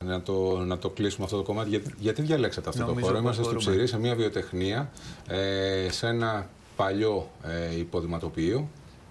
να το κλείσουμε αυτό το κομμάτι. Γιατί διαλέξατε αυτό το χώρο? Είμαστε στο Ψηρή, σε μια βιοτεχνία, σε ένα παλιό υποδηματοποιείο.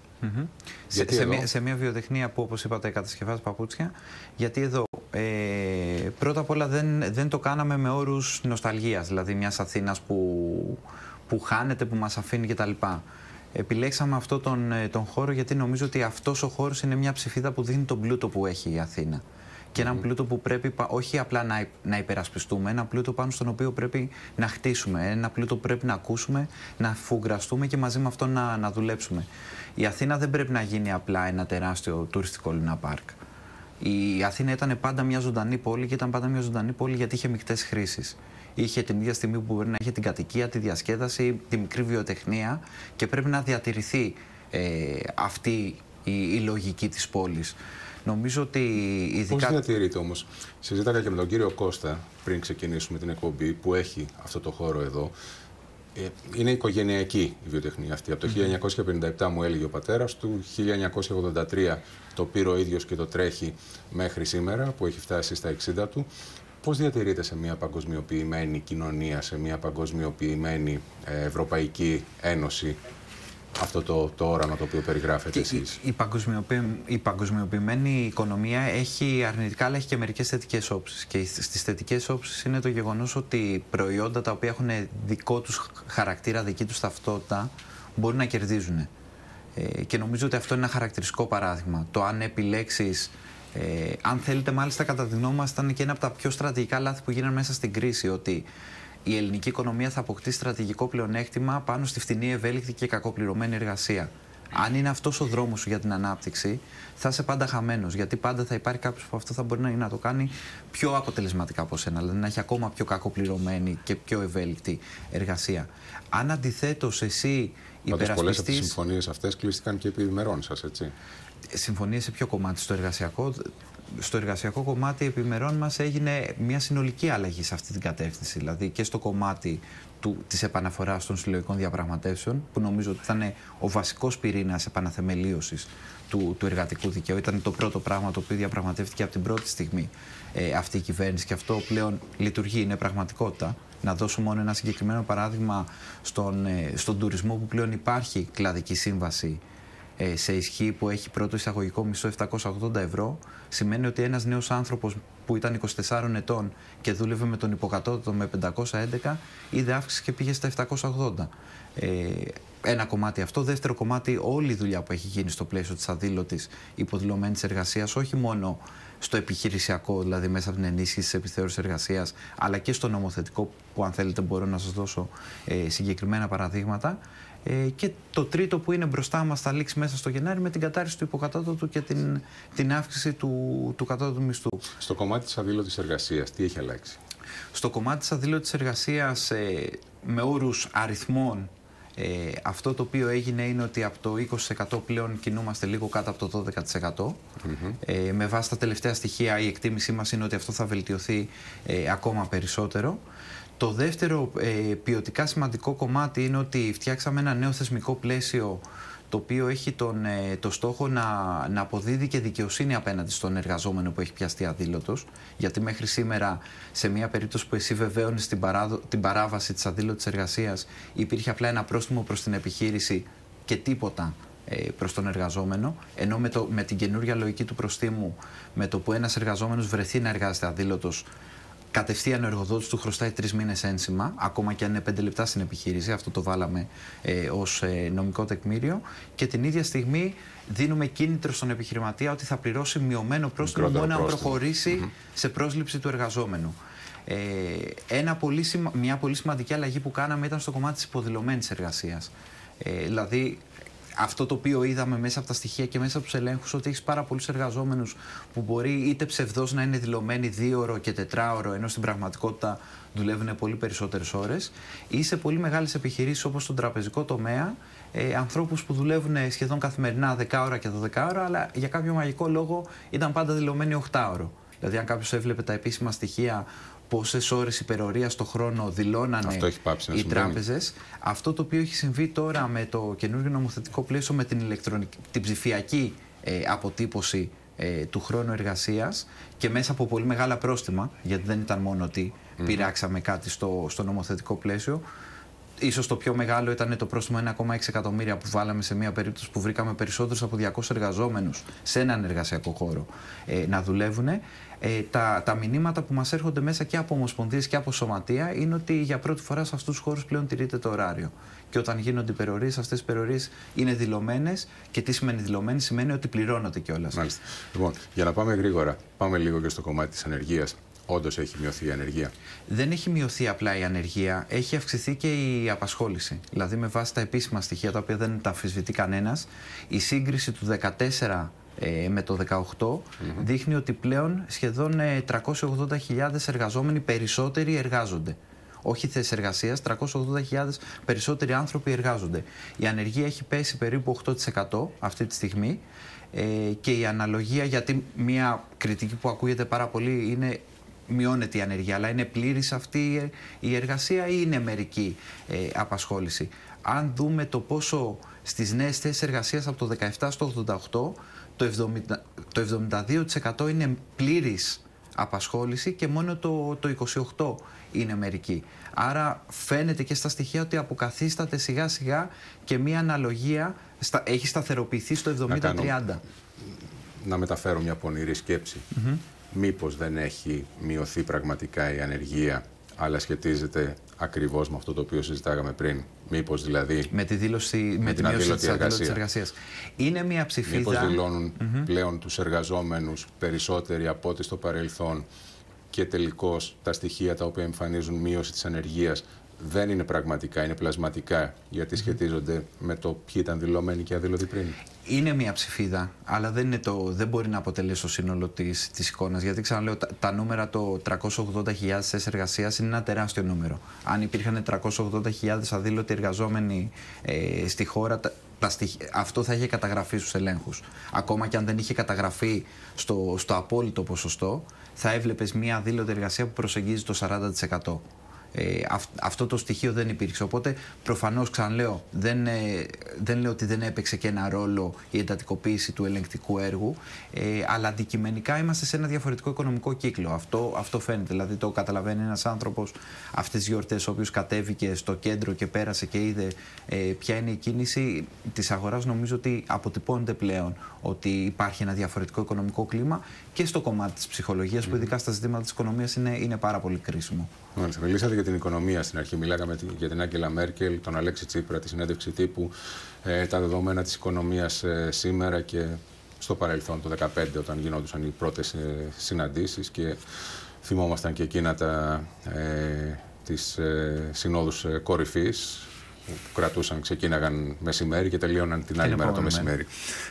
Σε μια βιοτεχνία που, όπως είπατε, κατασκευάζει παπούτσια. Γιατί εδώ πρώτα απ' όλα δεν το κάναμε με όρους νοσταλγίας, δηλαδή μιας Αθήνας που χάνεται, που μας αφήνει κτλ. Επιλέξαμε αυτό τον χώρο γιατί νομίζω ότι αυτός ο χώρος είναι μια ψηφίδα που δίνει τον πλούτο που έχει η Αθήνα. Και έναν πλούτο που πρέπει όχι απλά να υπερασπιστούμε, ένα πλούτο πάνω στον οποίο πρέπει να χτίσουμε, ένα πλούτο που πρέπει να ακούσουμε, να φουγκραστούμε και μαζί με αυτό να δουλέψουμε. Η Αθήνα δεν πρέπει να γίνει απλά ένα τεράστιο τουριστικό λουναπάρκ. Η Αθήνα ήταν πάντα μια ζωντανή πόλη και ήταν πάντα μια ζωντανή πόλη γιατί είχε μεικτές χρήσεις. Είχε την ίδια στιγμή που μπορεί να είχε την κατοικία, τη διασκέδαση, τη μικρή βιοτεχνία και πρέπει να διατηρηθεί αυτή η λογική της πόλης. Νομίζω ότι ειδικά... Πώς διατηρείται όμως? Συζήταγα και με τον κύριο Κώστα πριν ξεκινήσουμε την εκπομπή που έχει αυτό το χώρο εδώ. Είναι οικογενειακή η βιοτεχνία αυτή. Από το 1957 μου έλεγε ο πατέρας του, 1983 το πήρε ο ίδιος και το τρέχει μέχρι σήμερα που έχει φτάσει στα 60 του. Πώς διατηρείται σε μια παγκοσμιοποιημένη κοινωνία, σε μια παγκοσμιοποιημένη Ευρωπαϊκή Ένωση αυτό το όραμα το οποίο περιγράφετε εσείς? Η παγκοσμιοποιημένη οικονομία έχει αρνητικά, αλλά έχει και μερικές θετικές όψεις. Και στις θετικές όψεις είναι το γεγονός ότι προϊόντα τα οποία έχουν δικό τους χαρακτήρα, δική τους ταυτότητα, μπορούν να κερδίζουν. Και νομίζω ότι αυτό είναι ένα χαρακτηριστικό παράδειγμα. Το αν επιλέξεις, αν θέλετε, μάλιστα κατά τη γνώμη μας, ήταν και ένα από τα πιο στρατηγικά λάθη που γίνανε μέσα στην κρίση, ότι η ελληνική οικονομία θα αποκτήσει στρατηγικό πλεονέκτημα πάνω στη φτηνή, ευέλικτη και κακοπληρωμένη εργασία. Αν είναι αυτός ο δρόμος σου για την ανάπτυξη, θα είσαι πάντα χαμένος. Γιατί πάντα θα υπάρχει κάποιος που αυτό θα μπορεί να το κάνει πιο αποτελεσματικά από σένα, δηλαδή να έχει ακόμα πιο κακοπληρωμένη και πιο ευέλικτη εργασία. Αν αντιθέτως εσύ υπερασπιστείς. Πολλές από τις συμφωνίες αυτές κλείστηκαν και επί ημερών σας, έτσι? Συμφωνίες σε ποιο κομμάτι? Στο εργασιακό? Στο εργασιακό κομμάτι επιμερών μας έγινε μια συνολική αλλαγή σε αυτή την κατεύθυνση. Δηλαδή και στο κομμάτι της επαναφοράς των συλλογικών διαπραγματεύσεων, που νομίζω ότι ήταν ο βασικός πυρήνας επαναθεμελίωσης του εργατικού δικαίου. Ήταν το πρώτο πράγμα το οποίο διαπραγματεύτηκε από την πρώτη στιγμή αυτή η κυβέρνηση και αυτό πλέον λειτουργεί, είναι πραγματικότητα. Να δώσω μόνο ένα συγκεκριμένο παράδειγμα στον τουρισμό, που πλέον υπάρχει κλαδική σύμβαση σε ισχύ, που έχει πρώτο εισαγωγικό μισθό 780 ευρώ, σημαίνει ότι ένας νέος άνθρωπος που ήταν 24 ετών και δούλευε με τον υποκατώτατο με 511, είδε αύξηση και πήγε στα 780. Ένα κομμάτι αυτό. Δεύτερο κομμάτι, όλη η δουλειά που έχει γίνει στο πλαίσιο της αδήλωτης υποδηλωμένης εργασίας, όχι μόνο στο επιχειρησιακό, δηλαδή μέσα από την ενίσχυση της επιθεώρησης εργασίας, αλλά και στο νομοθετικό, που αν θέλετε μπορώ να σας δώσω συγκεκριμένα παραδείγματα. Και το τρίτο που είναι μπροστά μας θα λήξει μέσα στο Γενάρη με την κατάρριση του υποκατώτατου και την αύξηση του κατώτατου μισθού. Στο κομμάτι της αδήλωτης εργασίας, τι έχει αλλάξει? Στο κομμάτι της αδήλωτης εργασίας, με όρους αριθμών, αυτό το οποίο έγινε είναι ότι από το 20% πλέον κινούμαστε λίγο κάτω από το 12%. Με βάση τα τελευταία στοιχεία η εκτίμησή μας είναι ότι αυτό θα βελτιωθεί ακόμα περισσότερο. Το δεύτερο ποιοτικά σημαντικό κομμάτι είναι ότι φτιάξαμε ένα νέο θεσμικό πλαίσιο, το οποίο έχει το στόχο να αποδίδει και δικαιοσύνη απέναντι στον εργαζόμενο που έχει πιαστεί αδήλωτος. Γιατί μέχρι σήμερα, σε μια περίπτωση που εσύ βεβαίωνες την παράβαση της αδήλωτης εργασίας, υπήρχε απλά ένα πρόστιμο προς την επιχείρηση και τίποτα προς τον εργαζόμενο. Ενώ με την καινούργια λογική του προστίμου, με το που ένας εργαζόμενος βρεθεί να εργάζεται αδήλωτος, κατευθείαν ο εργοδότης του χρωστάει 3 μήνες ένσημα, ακόμα και αν είναι 5 λεπτά στην επιχείρηση. Αυτό το βάλαμε ως νομικό τεκμήριο. Και την ίδια στιγμή δίνουμε κίνητρο στον επιχειρηματία ότι θα πληρώσει μειωμένο πρόστιμο μόνο αν προχωρήσει σε πρόσληψη του εργαζόμενου. Μια πολύ σημαντική αλλαγή που κάναμε ήταν στο κομμάτι της υποδηλωμένης εργασίας. Δηλαδή, αυτό το οποίο είδαμε μέσα από τα στοιχεία και μέσα από τους ελέγχους, ότι έχεις πάρα πολλούς εργαζόμενους που μπορεί είτε ψευδώς να είναι δηλωμένοι 2ωρο και 4ωρο, ενώ στην πραγματικότητα δουλεύουν πολύ περισσότερες ώρες, ή σε πολύ μεγάλες επιχειρήσεις όπως στον τραπεζικό τομέα, ανθρώπους που δουλεύουν σχεδόν καθημερινά 10 ώρα και 12 ώρα, αλλά για κάποιο μαγικό λόγο ήταν πάντα δηλωμένοι 8ωρο. Δηλαδή, αν κάποιος έβλεπε τα επίσημα στοιχεία, πόσες ώρες υπερορίας το χρόνο δηλώνανε οι τράπεζες. Αυτό το οποίο έχει συμβεί τώρα με το καινούργιο νομοθετικό πλαίσιο, με την ψηφιακή αποτύπωση του χρόνου εργασίας και μέσα από πολύ μεγάλα πρόστιμα, γιατί δεν ήταν μόνο ότι πειράξαμε κάτι στο νομοθετικό πλαίσιο. Ίσως το πιο μεγάλο ήταν το πρόστιμο 1,6 εκατομμύρια που βάλαμε σε μια περίπτωση που βρήκαμε περισσότερους από 200 εργαζόμενους σε έναν εργασιακό χώρο να δουλεύουν. Τα μηνύματα που μας έρχονται μέσα και από ομοσπονδίες και από σωματεία είναι ότι για πρώτη φορά σε αυτούς τους χώρους πλέον τηρείται το ωράριο. Και όταν γίνονται υπερορίες, αυτές οι υπερορίες είναι δηλωμένες. Και τι σημαίνει δηλωμένες? Σημαίνει ότι πληρώνονται κιόλας. Μάλιστα. Λοιπόν, για να πάμε γρήγορα, πάμε λίγο και στο κομμάτι της ανεργίας. Όντως έχει μειωθεί η ανεργία? Δεν έχει μειωθεί απλά η ανεργία, έχει αυξηθεί και η απασχόληση. Δηλαδή, με βάση τα επίσημα στοιχεία, τα οποία δεν τα αμφισβητεί κανένας, η σύγκριση του 2014 με το 2018 δείχνει ότι πλέον σχεδόν 380.000 εργαζόμενοι περισσότεροι εργάζονται. Όχι θέσεις εργασίας, 380.000 περισσότεροι άνθρωποι εργάζονται. Η ανεργία έχει πέσει περίπου 8% αυτή τη στιγμή και η αναλογία, γιατί μια κριτική που ακούγεται πάρα πολύ είναι μειώνεται η ανεργία, αλλά είναι πλήρης αυτή η εργασία ή είναι μερική απασχόληση? Αν δούμε το πόσο στις νέες θέσεις εργασίας από το 17 στο 88, το 72% είναι πλήρης απασχόληση και μόνο το 28% είναι μερική. Άρα φαίνεται και στα στοιχεία ότι αποκαθίσταται σιγά σιγά και μία αναλογία έχει σταθεροποιηθεί στο 70-30. Να μεταφέρω μια πονηρή σκέψη. Μήπως δεν έχει μειωθεί πραγματικά η ανεργία, αλλά σχετίζεται ακριβώς με αυτό το οποίο συζητάγαμε πριν? Μήπως δηλαδή με τη δήλωση, με την αδήλωτη εργασίας. Είναι μια ψηφίδα. Μήπως δηλώνουν πλέον τους εργαζόμενους περισσότεροι από ό,τι στο παρελθόν και τελικώς τα στοιχεία τα οποία εμφανίζουν μείωση της ανεργίας δεν είναι πραγματικά, είναι πλασματικά, γιατί σχετίζονται με το ποιοι ήταν δηλωμένοι και αδήλωτοι πριν? Είναι μια ψηφίδα, αλλά δεν μπορεί να αποτελέσει το σύνολο της εικόνας. Γιατί ξαναλέω, τα νούμερα, το 380.000 θέσεις εργασίας είναι ένα τεράστιο νούμερο. Αν υπήρχαν 380.000 αδήλωτοι εργαζόμενοι στη χώρα, αυτό θα είχε καταγραφεί στους ελέγχους. Ακόμα και αν δεν είχε καταγραφεί στο απόλυτο ποσοστό, θα έβλεπες μια αδήλωτη εργασία που προσεγγίζει το 40%. Αυτό το στοιχείο δεν υπήρξε. Οπότε προφανώς, ξαναλέω, δεν λέω ότι δεν έπαιξε και ένα ρόλο η εντατικοποίηση του ελεγκτικού έργου, αλλά αντικειμενικά είμαστε σε ένα διαφορετικό οικονομικό κύκλο. Αυτό φαίνεται. Δηλαδή το καταλαβαίνει ένας άνθρωπος αυτές τις γιορτές, ο οποίος κατέβηκε στο κέντρο και πέρασε και είδε ποια είναι η κίνηση της αγοράς. Νομίζω ότι αποτυπώνεται πλέον ότι υπάρχει ένα διαφορετικό οικονομικό κλίμα και στο κομμάτι της ψυχολογίας, που ειδικά στα ζητήματα της οικονομίας είναι πάρα πολύ κρίσιμο. Μάλιστα. Μιλήσατε για την οικονομία στην αρχή. Μιλάγαμε για την Άγγελα Μέρκελ, τον Αλέξη Τσίπρα, τη συνέντευξη τύπου, τα δεδομένα της οικονομίας σήμερα και στο παρελθόν, το 2015, όταν γινόντουσαν οι πρώτες συναντήσεις, και θυμόμασταν και εκείνα τις συνόδους κορυφής που ξεκίναγαν μεσημέρι και τελείωναν την άλλη μέρα το μεσημέρι.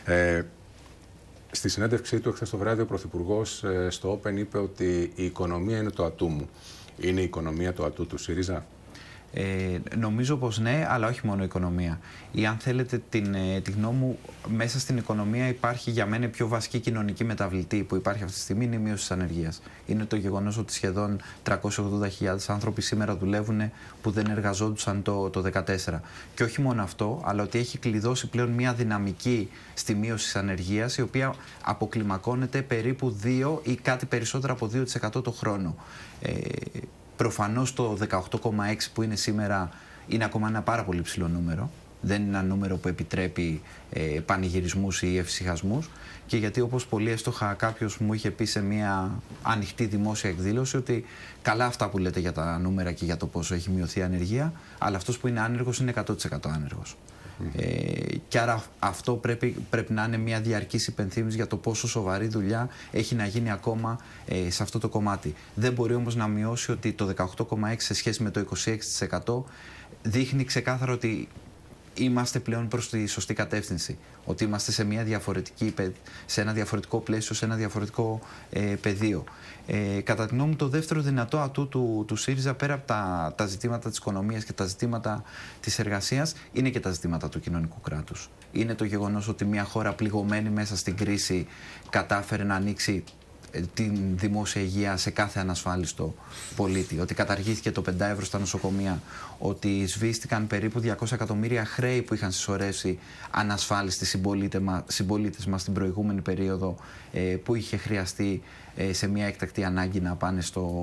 Στη συνέντευξή του εχθές το βράδυ, ο Πρωθυπουργός στο Open είπε ότι η οικονομία είναι το ατού μου. Είναι η οικονομία το ατού του ΣΥΡΙΖΑ? Νομίζω πως ναι, αλλά όχι μόνο η οικονομία. Ή αν θέλετε τη γνώμη μου, μέσα στην οικονομία υπάρχει για μένα η πιο βασική κοινωνική μεταβλητή που υπάρχει αυτή τη στιγμή, είναι η μείωση της ανεργίας. Είναι το γεγονός ότι σχεδόν 380.000 άνθρωποι σήμερα δουλεύουν που δεν εργαζόντουσαν το 2014. Και όχι μόνο αυτό, αλλά ότι έχει κλειδώσει πλέον μια δυναμική στη μείωση της ανεργίας, η οποία αποκλιμακώνεται περίπου 2 ή κάτι περισσότερο από 2% το χρόνο. Προφανώς το 18,6 που είναι σήμερα είναι ακόμα ένα πάρα πολύ ψηλό νούμερο. Δεν είναι ένα νούμερο που επιτρέπει πανηγυρισμούς ή ευσυχασμούς. Και γιατί, όπως πολύ εύστοχα κάποιος μου είχε πει σε μια ανοιχτή δημόσια εκδήλωση, ότι καλά αυτά που λέτε για τα νούμερα και για το πόσο έχει μειωθεί η ανεργία, αλλά αυτός που είναι άνεργος είναι 100% άνεργος. Και άρα αυτό πρέπει να είναι μια διαρκής υπενθύμηση για το πόσο σοβαρή δουλειά έχει να γίνει ακόμα σε αυτό το κομμάτι. Δεν μπορεί όμως να μειώσει ότι το 18,6 σε σχέση με το 26% δείχνει ξεκάθαρα ότι είμαστε πλέον προς τη σωστή κατεύθυνση. Ότι είμαστε σε ένα διαφορετικό πλαίσιο, σε ένα διαφορετικό πεδίο. Κατά τη γνώμη μου, το δεύτερο δυνατό ατού του ΣΥΡΙΖΑ, πέρα από τα ζητήματα της οικονομίας και τα ζητήματα της εργασίας, είναι και τα ζητήματα του κοινωνικού κράτους. Είναι το γεγονός ότι μια χώρα πληγωμένη μέσα στην κρίση κατάφερε να ανοίξει την δημόσια υγεία σε κάθε ανασφάλιστο πολίτη. Ότι καταργήθηκε το 5 ευρώ στα νοσοκομεία. Ότι σβήστηκαν περίπου 200 εκατομμύρια χρέη που είχαν συσσωρεύσει ανασφάλιστοι συμπολίτες μας στην προηγούμενη περίοδο, που είχε χρειαστεί σε μια έκτακτη ανάγκη να πάνε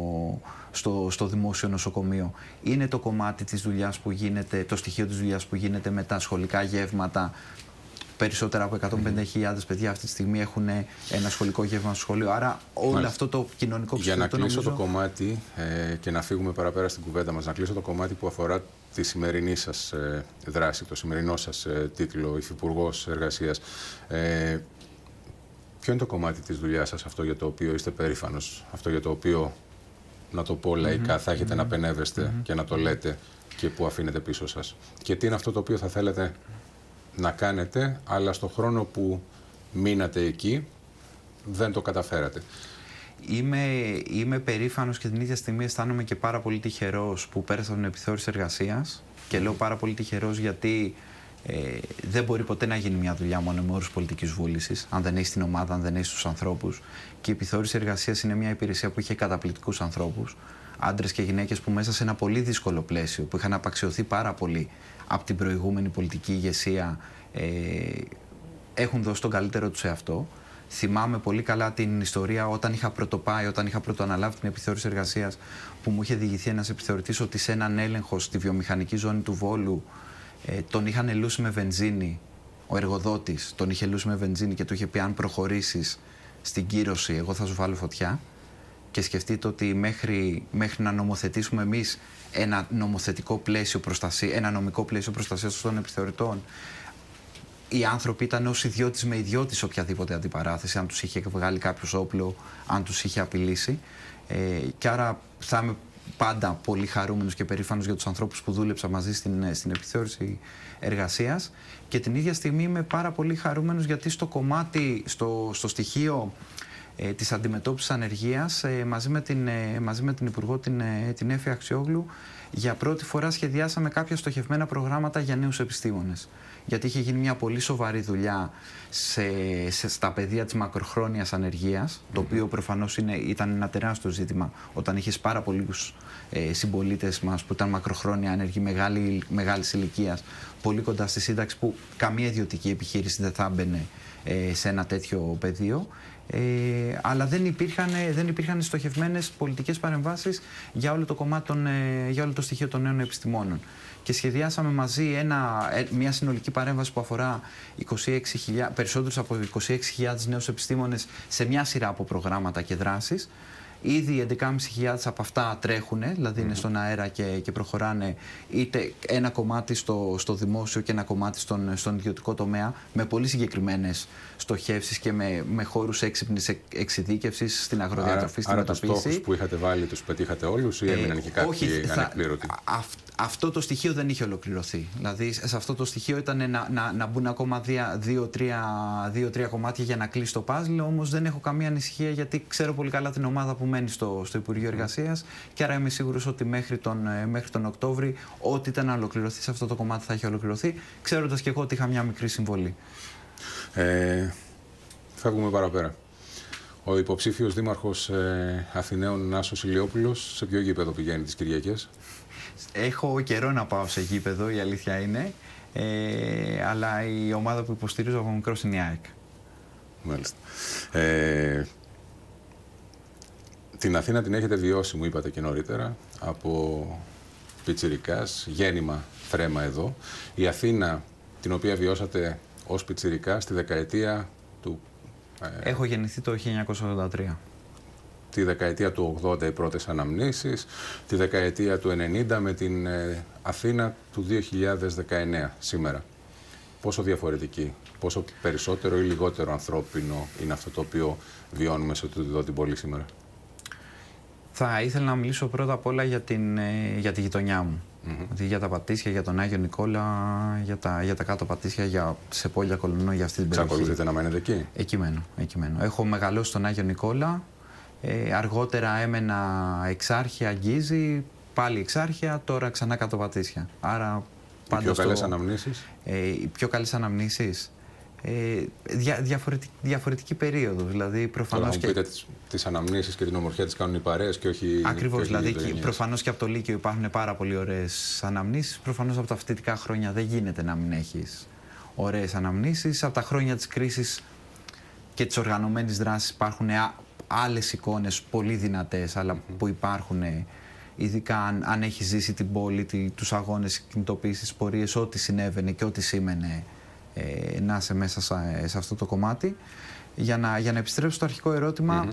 στο δημόσιο νοσοκομείο. Είναι το κομμάτι της δουλειάς που γίνεται, το στοιχείο της δουλειάς που γίνεται με τα σχολικά γεύματα. Περισσότερα από 150.000 παιδιά αυτή τη στιγμή έχουν ένα σχολικό γεύμα στο σχολείο. Άρα όλο αυτό το κοινωνικό ψηφιακό. Για να κλείσω το κομμάτι και να φύγουμε παραπέρα στην κουβέντα μας, να κλείσω το κομμάτι που αφορά τη σημερινή σας δράση, το σημερινό σας τίτλο, Υφυπουργός Εργασίας. Ποιο είναι το κομμάτι της δουλειάς σας, αυτό για το οποίο είστε περήφανος, αυτό για το οποίο, να το πω λαϊκά, θα έχετε να πενεύεστε και να το λέτε και που αφήνετε πίσω σας? Και τι είναι αυτό το οποίο θα θέλετε να κάνετε, αλλά στο χρόνο που μείνατε εκεί δεν το καταφέρατε? Είμαι περήφανος και την ίδια στιγμή αισθάνομαι και πάρα πολύ τυχερός που πέρασα την επιθεώρηση εργασίας. Και λέω πάρα πολύ τυχερός γιατί δεν μπορεί ποτέ να γίνει μια δουλειά μόνο με όρους πολιτικής βούλησης, αν δεν έχεις την ομάδα, αν δεν έχεις τους ανθρώπους. Και η επιθεώρηση εργασίας είναι μια υπηρεσία που είχε καταπληκτικούς ανθρώπους, άντρες και γυναίκες που μέσα σε ένα πολύ δύσκολο πλαίσιο, που είχαν απαξιωθεί πάρα πολύ από την προηγούμενη πολιτική ηγεσία, έχουν δώσει τον καλύτερο τους εαυτό. Θυμάμαι πολύ καλά την ιστορία όταν είχα πρωτοπάει, όταν είχα πρωτοαναλάβει την επιθεώρηση εργασίας, που μου είχε διηγηθεί ένας επιθεωρητής ότι σε έναν έλεγχο στη βιομηχανική ζώνη του Βόλου τον είχαν ελούσει με βενζίνη. Ο εργοδότης τον είχε ελούσει με βενζίνη και του είχε πει: αν προχωρήσεις στην κύρωση, εγώ θα σου βάλω φωτιά. Και σκεφτείτε ότι μέχρι να νομοθετήσουμε εμείς ένα νομοθετικό πλαίσιο προστασία, ένα νομικό πλαίσιο προστασίας των επιθεωρητών, οι άνθρωποι ήταν ως ιδιώτης με ιδιώτης σε οποιαδήποτε αντιπαράθεση, αν τους είχε βγάλει κάποιος όπλο, αν τους είχε απειλήσει. Και άρα θα είμαι πάντα πολύ χαρούμενος και περήφανος για τους ανθρώπους που δούλεψα μαζί στην επιθεώρηση εργασίας. Και την ίδια στιγμή είμαι πάρα πολύ χαρούμενος γιατί στο κομμάτι, στο στοιχείο της αντιμετώπισης ανεργίας, μαζί με την Υπουργό την Έφη Αξιόγλου, για πρώτη φορά σχεδιάσαμε κάποια στοχευμένα προγράμματα για νέους επιστήμονες. Γιατί είχε γίνει μια πολύ σοβαρή δουλειά στα πεδία της μακροχρόνιας ανεργίας, το οποίο προφανώς ήταν ένα τεράστιο ζήτημα όταν είχες πάρα πολλούς συμπολίτες μας που ήταν μακροχρόνια ανεργοί, μεγάλης ηλικίας, πολύ κοντά στη σύνταξη, που καμία ιδιωτική επιχείρηση δεν θα έμπαινε σε ένα τέτοιο πεδίο. Αλλά δεν υπήρχαν στοχευμένες πολιτικές παρεμβάσεις για όλο το κομμάτι για όλο το στοιχείο των νέων επιστημόνων. Και σχεδιάσαμε μαζί μια συνολική παρέμβαση που αφορά περισσότερους από 26.000 νέους επιστήμονες σε μια σειρά από προγράμματα και δράσεις. Ήδη 11.500 από αυτά τρέχουν, δηλαδή είναι στον αέρα και προχωράνε, είτε ένα κομμάτι στο δημόσιο και ένα κομμάτι στον ιδιωτικό τομέα, με πολύ συγκεκριμένες στοχεύσεις και με χώρους έξυπνης εξειδίκευσης στην αγροδιατροφή, στην μεταποίηση. Άρα τους στόχους που είχατε βάλει τους πετύχατε όλους ή έμειναν και κάποιοι ανεκπλήρωτοι? Αυτό το στοιχείο δεν είχε ολοκληρωθεί. Δηλαδή σε αυτό το στοιχείο ήταν να μπουν ακόμα 2-3 κομμάτια για να κλείσει το παζλ. Όμως δεν έχω καμία ανησυχία γιατί ξέρω πολύ καλά την ομάδα που μένει στο Υπουργείο Εργασίας και άρα είμαι σίγουρος ότι μέχρι τον Οκτώβρη ό,τι ήταν να ολοκληρωθεί σε αυτό το κομμάτι θα έχει ολοκληρωθεί, ξέροντας και εγώ ότι είχα μια μικρή συμβολή. Φεύγουμε παραπέρα. Ο υποψήφιος δήμαρχος Αθηναίων Νάσος Ηλιόπουλος σε ποιο γήπεδο πηγαίνει τις Κυριακές? Έχω καιρό να πάω σε γήπεδο, η αλήθεια είναι, αλλά η ομάδα που υποστηρίζω από μικρός είναι η ΑΕΚ. Μάλιστα. Την Αθήνα την έχετε βιώσει, μου είπατε και νωρίτερα, από πιτσιρικάς, γέννημα θρέμα εδώ. Η Αθήνα την οποία βιώσατε ως πιτσιρικά στη δεκαετία του... Έχω γεννηθεί το 1983. Τη δεκαετία του 80 οι πρώτες αναμνήσεις, τη δεκαετία του 90 με την Αθήνα του 2019 σήμερα. Πόσο διαφορετική, πόσο περισσότερο ή λιγότερο ανθρώπινο είναι αυτό το οποίο βιώνουμε σε εδώ την πόλη σήμερα? Θα ήθελα να μιλήσω πρώτα απ' όλα για τη γειτονιά μου. Δηλαδή για τα Πατήσια, για τον Άγιο Νικόλα, για τα κάτω Πατήσια, για Σεπόλια, Κολονό, για αυτή την περιοχή. Ξακολουθείτε να μένετε εκεί? Εκεί μένω. Έχω μεγαλώσει στον Άγιο Νικόλα. Αργότερα έμενα Εξάρχεια, Αγγίζη, πάλι Εξάρχεια, τώρα ξανά κάτω Πατήσια. Άρα οι πιο καλές αναμνήσεις? Οι πιο καλές αναμνήσεις. διαφορετική περίοδο. Δηλαδή, προφανώς. Τώρα, μου πείτε τις αναμνήσεις και την ομορφιά τις κάνουν οι παρέες και όχι. Ακριβώς. Δηλαδή, προφανώς και από το Λύκειο υπάρχουν πάρα πολύ ωραίες αναμνήσεις. Προφανώς από τα φοιτητικά χρόνια δεν γίνεται να μην έχεις ωραίες αναμνήσεις. Από τα χρόνια της κρίσης και της οργανωμένης δράσης υπάρχουν άλλες εικόνες πολύ δυνατές, αλλά που υπάρχουν. Ειδικά αν έχει ζήσει την πόλη, τους αγώνες, κινητοποίησεις, πορείες, ό,τι συνέβαινε και ό,τι σήμαινε να είσαι μέσα σε αυτό το κομμάτι. Για να επιστρέψω στο αρχικό ερώτημα,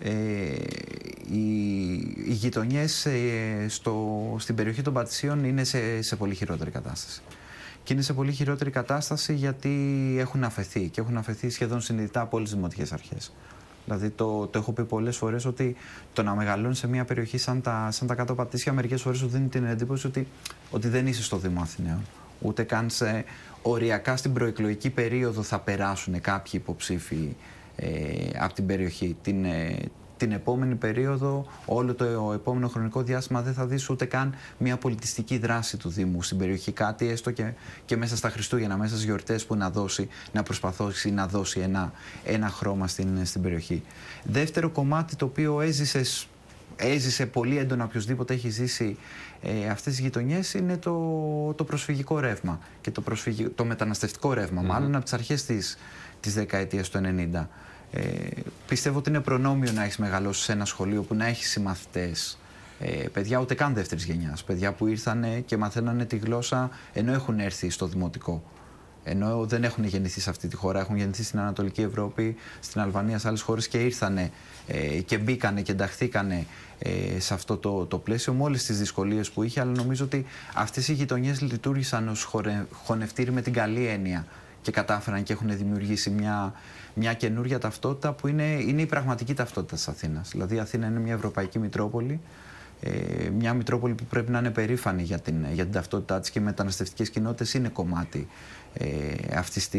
οι γειτονιές στην περιοχή των Πατησίων είναι σε πολύ χειρότερη κατάσταση. Και είναι σε πολύ χειρότερη κατάσταση γιατί έχουν αφαιθεί και έχουν αφαιθεί σχεδόν συνειδητά από όλες τις δημοτικές αρχές. Δηλαδή το έχω πει πολλές φορές ότι το να μεγαλώνει σε μια περιοχή σαν τα Κάτω Πατήσια μερικές φορές σου δίνει την εντύπωση ότι δεν είσαι στο Δήμο Αθηναίων. Ούτε καν οριακά στην προεκλογική περίοδο θα περάσουν κάποιοι υποψήφοι από την περιοχή. Την επόμενη περίοδο, όλο το επόμενο χρονικό διάστημα δεν θα δεις ούτε καν μια πολιτιστική δράση του Δήμου στην περιοχή. Κάτι έστω και μέσα στα Χριστούγεννα, μέσα στις γιορτές που να προσπαθήσει να δώσει ένα χρώμα στην περιοχή. Δεύτερο κομμάτι το οποίο έζησε πολύ έντονα οποιοδήποτε έχει ζήσει αυτές τις γειτονιές είναι το προσφυγικό ρεύμα και το μεταναστευτικό ρεύμα, μάλλον από τις αρχές της δεκαετίας του 90. Πιστεύω ότι είναι προνόμιο να έχεις μεγαλώσει σε ένα σχολείο που να έχει συμμαθητές, παιδιά ούτε καν δεύτερης γενιάς, παιδιά που ήρθαν και μαθαίνανε τη γλώσσα ενώ έχουν έρθει στο δημοτικό. Ενώ δεν έχουν γεννηθεί σε αυτή τη χώρα, έχουν γεννηθεί στην Ανατολική Ευρώπη, στην Αλβανία, σε άλλες χώρες και ήρθανε και μπήκανε και ενταχθήκανε σε αυτό το πλαίσιο με όλες τις δυσκολίες που είχε. Αλλά νομίζω ότι αυτές οι γειτονιές λειτουργήσαν ως χωνευτήρι με την καλή έννοια και κατάφεραν και έχουν δημιουργήσει μια καινούργια ταυτότητα που είναι η πραγματική ταυτότητα της Αθήνας. Δηλαδή η Αθήνα είναι μια ευρωπαϊκή μητρόπολη, μια μητρόπολη που πρέπει να είναι περήφανη για την ταυτότητά της και οι μεταναστευτικές κοινότητες είναι κομμάτι αυτής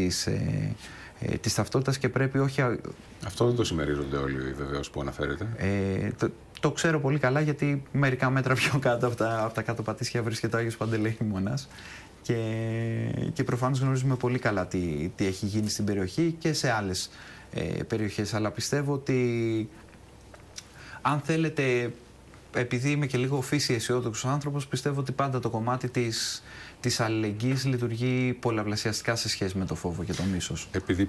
της ταυτότητας και πρέπει όχι... Αυτό δεν το συμμερίζονται όλοι βεβαίως που αναφέρετε. Το ξέρω πολύ καλά γιατί μερικά μέτρα πιο κάτω από τα Κάτω Πατήσια βρίσκεται ο Άγιος Παντελεήμονας και προφανώς γνωρίζουμε πολύ καλά τι έχει γίνει στην περιοχή και σε άλλες περιοχές, αλλά πιστεύω ότι αν θέλετε, επειδή είμαι και λίγο φύση αισιόδοξος άνθρωπος, πιστεύω ότι πάντα το κομμάτι της αλληλεγγύης λειτουργεί πολλαπλασιαστικά σε σχέση με το φόβο και το μίσος. Επειδή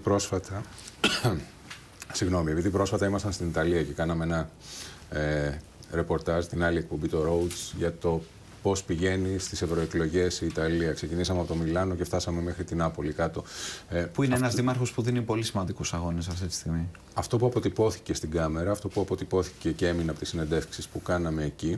πρόσφατα ήμασταν στην Ιταλία και κάναμε ένα ρεπορτάζ, την άλλη εκπομπή, το Rhodes, για το πώς πηγαίνει στις ευρωεκλογές η Ιταλία. Ξεκινήσαμε από το Μιλάνο και φτάσαμε μέχρι την Νάπολη κάτω. Που είναι ένας δήμαρχος που δίνει πολύ σημαντικούς αγώνες αυτή τη στιγμή. Αυτό που αποτυπώθηκε στην κάμερα, αυτό που αποτυπώθηκε και έμεινε από τις συνεντεύξεις που κάναμε εκεί,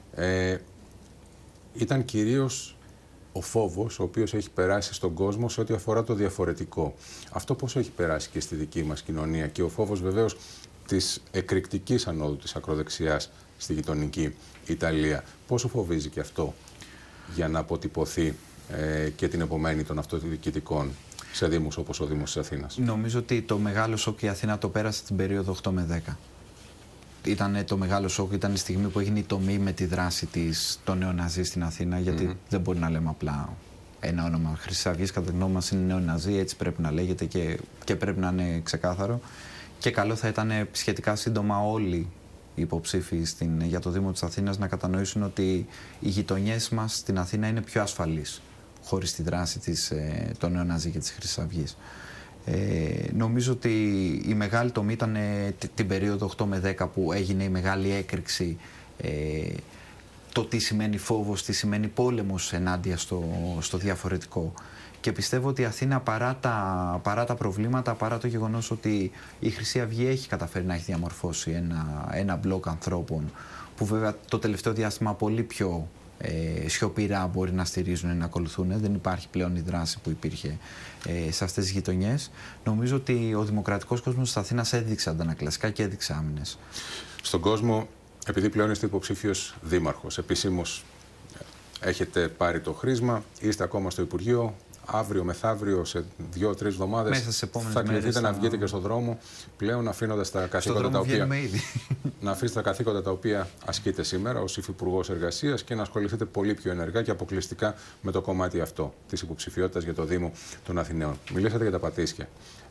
ήταν κυρίως ο φόβος ο οποίος έχει περάσει στον κόσμο σε ό,τι αφορά το διαφορετικό. Αυτό πώς έχει περάσει και στη δική μας κοινωνία και ο φόβος βεβαίως της εκρηκτικής ανόδου της ακροδεξιάς στη γειτονική Ιταλία. Πόσο φοβίζει και αυτό για να αποτυπωθεί και την επομένη των αυτοδιοικητικών σε δήμους όπως ο Δήμος της Αθήνας? Νομίζω ότι το μεγάλο σοκ η Αθήνα το πέρασε την περίοδο 8 με 10. Ήταν το μεγάλο σοκ, ήταν η στιγμή που έγινε η τομή με τη δράση των νεοναζί στην Αθήνα, γιατί δεν μπορεί να λέμε απλά ένα όνομα. Χρυσής Αυγής, κατά τη γνώμη μας, είναι νεοναζί, έτσι πρέπει να λέγεται και πρέπει να είναι ξεκάθαρο. Και καλό θα ήταν σχετικά σύντομα όλοι οι υποψήφοι για το Δήμο της Αθήνας να κατανοήσουν ότι οι γειτονιές μας στην Αθήνα είναι πιο ασφαλείς χωρίς τη δράση των νεοναζί και της Χρυσής Αυγής. Νομίζω ότι η μεγάλη τομή ήταν την περίοδο 8 με 10 που έγινε η μεγάλη έκρηξη, το τι σημαίνει φόβος, τι σημαίνει πόλεμος ενάντια στο διαφορετικό. Και πιστεύω ότι η Αθήνα παρά τα προβλήματα, παρά το γεγονός ότι η Χρυσή Αυγή έχει καταφέρει να έχει διαμορφώσει ένα μπλοκ ανθρώπων που βέβαια το τελευταίο διάστημα πολύ πιο σιωπηρά μπορεί να στηρίζουν, να ακολουθούν. Δεν υπάρχει πλέον η δράση που υπήρχε σε αυτές τις γειτονιές. Νομίζω ότι ο δημοκρατικός κόσμος της Αθήνας έδειξε αντανακλαστικά και έδειξε άμυνες. Στον κόσμο, επειδή πλέον είστε υποψήφιος δήμαρχος, επισήμως έχετε πάρει το χρήσμα, είστε ακόμα στο Υπουργείο, αύριο μεθαύριο, σε 2-3 εβδομάδες, θα κληθείτε να βγείτε και στον δρόμο, πλέον αφήνοντας τα καθήκοντα τα οποία. Να αφήσετε τα καθήκοντα τα οποία ασκείτε σήμερα ως Υφυπουργός Εργασίας και να ασχοληθείτε πολύ πιο ενεργά και αποκλειστικά με το κομμάτι αυτό της υποψηφιότητας για το Δήμο των Αθηναίων. Μιλήσατε για τα Πατήσια.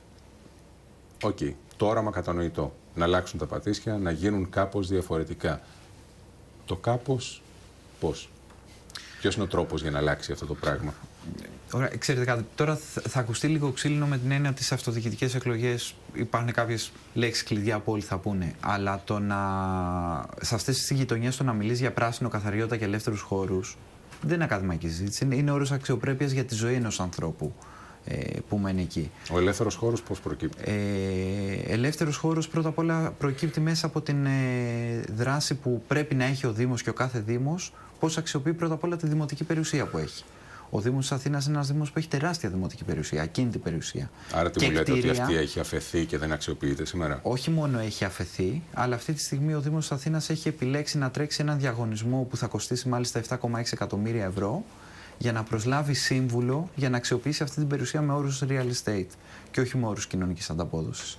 Οκ, το όραμα κατανοητό. Να αλλάξουν τα Πατήσια, να γίνουν κάπως διαφορετικά. Το κάπως πώς? Ποιος είναι ο τρόπος για να αλλάξει αυτό το πράγμα? Ωραία, ξέρετε κάτι, τώρα θα ακουστεί λίγο ξύλινο με την έννοια τις αυτοδιοικητικές εκλογές. Υπάρχουν κάποιες λέξεις κλειδιά που όλοι θα πούνε. Αλλά σε αυτές τις γειτονιές το να μιλήσει για πράσινο, καθαριότητα και ελεύθερους χώρους δεν είναι ακαδημαϊκή συζήτηση. Είναι όρος αξιοπρέπειας για τη ζωή ενός ανθρώπου που μένει εκεί. Ο ελεύθερος χώρος πώς προκύπτει? Ελεύθερος χώρος πρώτα απ' όλα προκύπτει μέσα από την δράση που πρέπει να έχει ο Δήμος και ο κάθε Δήμος, πώς αξιοποιεί πρώτα απ' όλα τη δημοτική περιουσία που έχει. Ο Δήμος της Αθήνας είναι ένας Δήμος που έχει τεράστια δημοτική περιουσία, ακίνητη περιουσία. Άρα τι μου λέτε, ότι αυτή έχει αφαιθεί και δεν αξιοποιείται σήμερα? Όχι μόνο έχει αφαιθεί, αλλά αυτή τη στιγμή ο Δήμος της Αθήνας έχει επιλέξει να τρέξει έναν διαγωνισμό που θα κοστίσει μάλιστα 7,6 εκατομμύρια ευρώ για να προσλάβει σύμβουλο για να αξιοποιήσει αυτή την περιουσία με όρους real estate και όχι με όρους κοινωνικής ανταπόδοσης.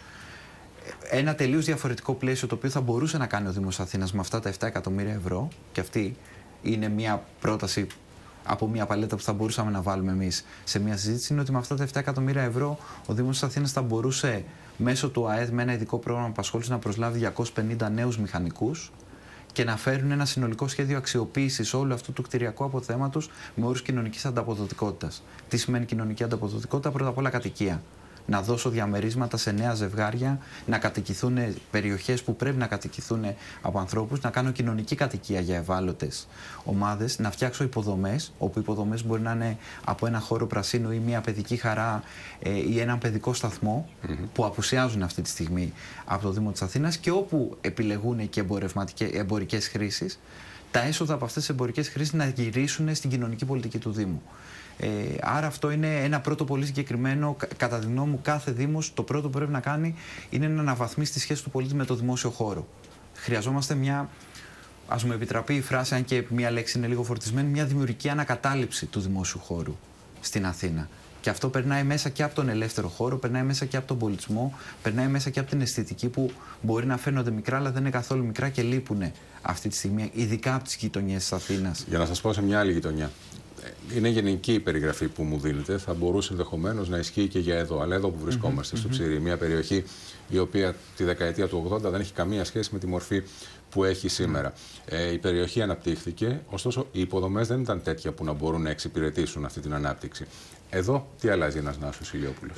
Ένα τελείως διαφορετικό πλαίσιο το οποίο θα μπορούσε να κάνει ο Δήμος Αθήνας με αυτά τα 7 εκατομμύρια ευρώ, και αυτή είναι μια πρόταση από μια παλέτα που θα μπορούσαμε να βάλουμε εμείς σε μια συζήτηση, είναι ότι με αυτά τα 7 εκατομμύρια ευρώ ο Δήμος της Αθήνας θα μπορούσε μέσω του ΑΕΔ με ένα ειδικό πρόγραμμα απασχόλησης να προσλάβει 250 νέους μηχανικούς και να φέρουν ένα συνολικό σχέδιο αξιοποίησης όλου αυτού του κτηριακού αποθέματος με όρους κοινωνικής ανταποδοτικότητας. Τι σημαίνει κοινωνική ανταποδοτικότητα? Πρώτα απ' όλα κατοικία. Να δώσω διαμερίσματα σε νέα ζευγάρια, να κατοικηθούν περιοχές που πρέπει να κατοικηθούν από ανθρώπους, να κάνω κοινωνική κατοικία για ευάλωτες ομάδες, να φτιάξω υποδομές, όπου οι υποδομές μπορεί να είναι από ένα χώρο πρασίνου ή μια παιδική χαρά ή έναν παιδικό σταθμό που απουσιάζουν αυτή τη στιγμή από το Δήμο της Αθήνας, και όπου επιλεγούν και εμπορικές χρήσεις, τα έσοδα από αυτές τις εμπορικές χρήσεις να γυρίσουν στην κοινωνική πολιτική του Δήμου. Άρα αυτό είναι ένα πρώτο πολύ συγκεκριμένο. Κατά τη γνώμη μου, κάθε Δήμος το πρώτο που πρέπει να κάνει είναι να αναβαθμίσει τη σχέση του πολίτη με το δημόσιο χώρο. Χρειαζόμαστε μια, ας μου επιτραπεί η φράση, αν και μια λέξη είναι λίγο φορτισμένη, μια δημιουργική ανακατάληψη του δημόσιου χώρου στην Αθήνα. Και αυτό περνάει μέσα και από τον ελεύθερο χώρο, περνάει μέσα και από τον πολιτισμό, περνάει μέσα και από την αισθητική που μπορεί να φαίνονται μικρά, αλλά δεν είναι καθόλου μικρά και λείπουν αυτή τη στιγμή, ειδικά από τις γειτονιές της Αθήνας. Για να σας πω σε μια άλλη γειτονιά. Είναι γενική η περιγραφή που μου δίνετε. Θα μπορούσε ενδεχομένως να ισχύει και για εδώ. Αλλά εδώ που βρισκόμαστε, στο Ψήρι, μια περιοχή η οποία τη δεκαετία του 80 δεν έχει καμία σχέση με τη μορφή που έχει σήμερα. Η περιοχή αναπτύχθηκε, ωστόσο οι υποδομές δεν ήταν τέτοια που να μπορούν να εξυπηρετήσουν αυτή την ανάπτυξη. Εδώ τι αλλάζει ένας Νάσος Ηλιόπουλος?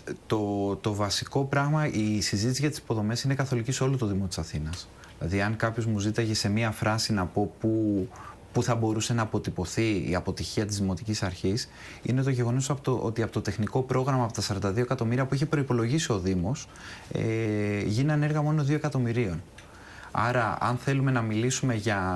Το βασικό πράγμα, η συζήτηση για τις υποδομές είναι καθολική σε όλο το Δήμο της Αθήνας. Δηλαδή, αν κάποιος μου ζήταγε σε μία φράση να πω που θα μπορούσε να αποτυπωθεί η αποτυχία της Δημοτικής Αρχής, είναι το γεγονός ότι από το τεχνικό πρόγραμμα, από τα 42 εκατομμύρια που είχε προϋπολογίσει ο Δήμος, γίνανε έργα μόνο 2 εκατομμυρίων. Άρα, αν θέλουμε να μιλήσουμε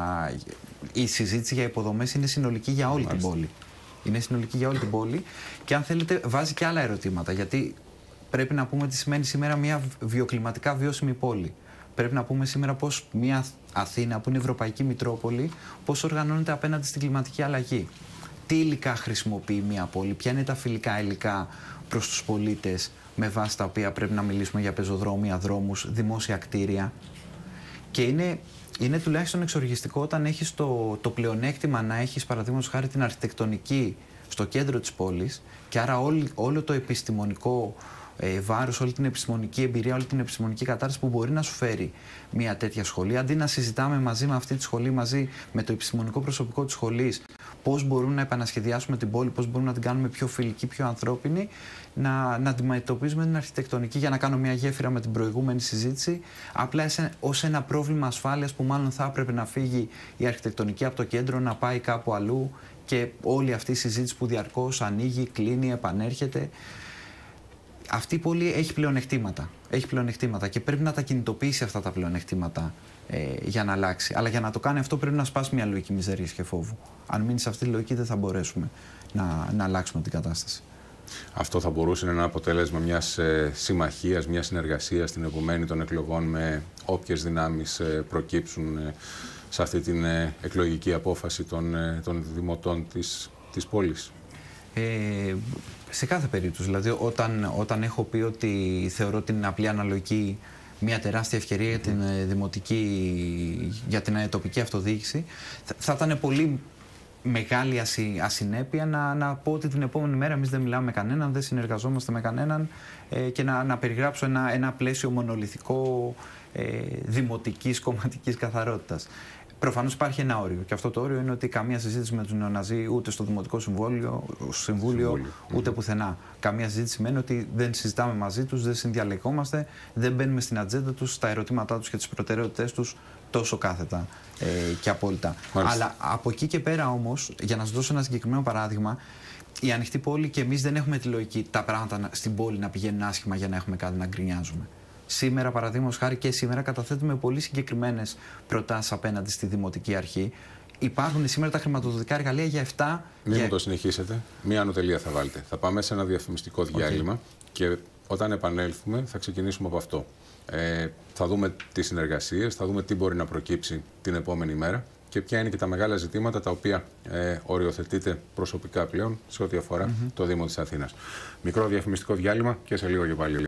η συζήτηση για υποδομές είναι συνολική για όλη την πόλη. Είναι συνολική για όλη την πόλη και, αν θέλετε, βάζει και άλλα ερωτήματα. Γιατί πρέπει να πούμε τι σημαίνει σήμερα μια βιοκλιματικά βιώσιμη πόλη. Πρέπει να πούμε σήμερα πώς μια Αθήνα, που είναι ευρωπαϊκή μητρόπολη, πώς οργανώνεται απέναντι στην κλιματική αλλαγή. Τι υλικά χρησιμοποιεί μια πόλη, ποια είναι τα φιλικά υλικά προς τους πολίτες, με βάση τα οποία πρέπει να μιλήσουμε για πεζοδρόμια, δρόμους, δημόσια κτίρια. Και είναι τουλάχιστον εξοργιστικό όταν έχεις το πλεονέκτημα να έχεις, παραδείγματος χάρη, την αρχιτεκτονική στο κέντρο της πόλης, και άρα όλο το επιστημονικό βάρος, όλη την επιστημονική εμπειρία, όλη την επιστημονική κατάρτιση που μπορεί να σου φέρει μια τέτοια σχολή. Αντί να συζητάμε μαζί με αυτή τη σχολή, μαζί με το επιστημονικό προσωπικό της σχολής, πώς μπορούμε να επανασχεδιάσουμε την πόλη, πώς μπορούμε να την κάνουμε πιο φιλική, πιο ανθρώπινη, να αντιμετωπίζουμε την αρχιτεκτονική, για να κάνω μια γέφυρα με την προηγούμενη συζήτηση, απλά ως ένα πρόβλημα ασφάλειας που μάλλον θα έπρεπε να φύγει η αρχιτεκτονική από το κέντρο, να πάει κάπου αλλού, και όλη αυτή η συζήτηση που διαρκώς ανοίγει, κλείνει, επανέρχεται. Αυτή η πόλη έχει πλεονεκτήματα. Έχει πλεονεκτήματα και πρέπει να τα κινητοποιήσει αυτά τα πλεονεκτήματα για να αλλάξει. Αλλά για να το κάνει αυτό πρέπει να σπάσει μια λογική μιζερίας και φόβου. Αν μείνει σε αυτή τη λογική δεν θα μπορέσουμε να αλλάξουμε την κατάσταση. Αυτό θα μπορούσε να είναι ένα αποτέλεσμα μιας συμμαχίας, μιας συνεργασίας στην επομένη των εκλογών, με όποιες δυνάμεις προκύψουν σε αυτή την εκλογική απόφαση των δημοτών της πόλης. Σε κάθε περίπτωση. Δηλαδή, όταν έχω πει ότι θεωρώ την απλή αναλογική μια τεράστια ευκαιρία για την δημοτική, για την τοπική αυτοδιοίκηση, θα ήταν πολύ μεγάλη ασυνέπεια να πω ότι την επόμενη μέρα εμείς δεν μιλάμε με κανέναν, δεν συνεργαζόμαστε με κανέναν και να περιγράψω ένα πλαίσιο μονολυθικό δημοτικής κομματικής καθαρότητας. Προφανώς υπάρχει ένα όριο και αυτό το όριο είναι ότι καμία συζήτηση με τους νεοναζί ούτε στο Δημοτικό Συμβούλιο ούτε πουθενά. Καμία συζήτηση σημαίνει ότι δεν συζητάμε μαζί τους, δεν συνδιαλεκόμαστε, δεν μπαίνουμε στην ατζέντα τους, στα ερωτήματά τους και τις προτεραιότητές τους τόσο κάθετα και απόλυτα. Μάλιστα. Αλλά από εκεί και πέρα όμως, για να σας δώσω ένα συγκεκριμένο παράδειγμα, η ανοιχτή πόλη και εμείς δεν έχουμε τη λογική τα πράγματα στην πόλη να πηγαίνουν άσχημα για να έχουμε κάτι να γκρινιάζουμε. Σήμερα, παραδείγματος χάρη, και σήμερα καταθέτουμε πολύ συγκεκριμένες προτάσεις απέναντι στη Δημοτική Αρχή. Υπάρχουν σήμερα τα χρηματοδοτικά εργαλεία για 7. Μην μου το συνεχίσετε. Μία ανωτελεία θα βάλετε. Θα πάμε σε ένα διαφημιστικό διάλειμμα και όταν επανέλθουμε θα ξεκινήσουμε από αυτό. Θα δούμε τις συνεργασίες, θα δούμε τι μπορεί να προκύψει την επόμενη μέρα και ποια είναι και τα μεγάλα ζητήματα τα οποία οριοθετείτε προσωπικά πλέον σε ό,τι αφορά το Δήμο της Αθήνας. Μικρό διαφημιστικό διάλειμμα και σε λίγο και πάλι.